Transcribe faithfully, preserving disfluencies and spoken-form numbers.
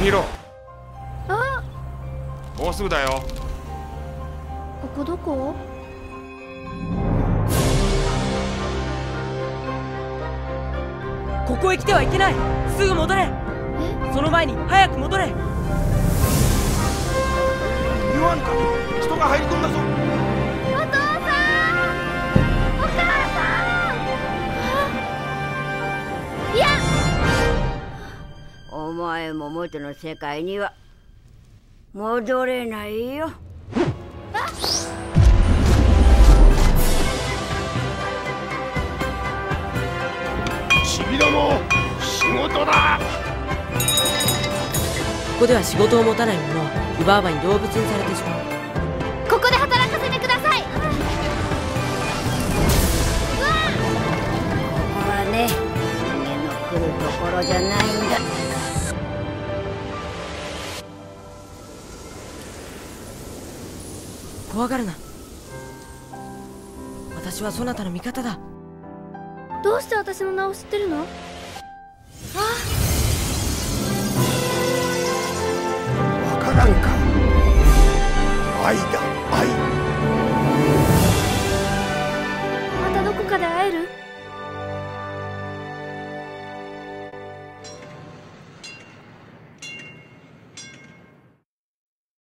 千尋、 あ、 もうすぐだよ。 ここどこ？ ここへ来てはいけない。すぐ戻れ。その前に早く戻れ。 言わんか、人が入り込んだぞ。 お父さん、お母さん。いや、 お前も元の世界には戻れないよ。 チビども、仕事だ。 ここでは仕事を持たない者は湯婆婆に動物にされてしまう。 ここで働かせてください。 ここはね、人間の来るところじゃないんだ。 怖がるな。私はそなたの味方だ。 どうして私の名を知ってるの？あ、 わからんか。愛だ。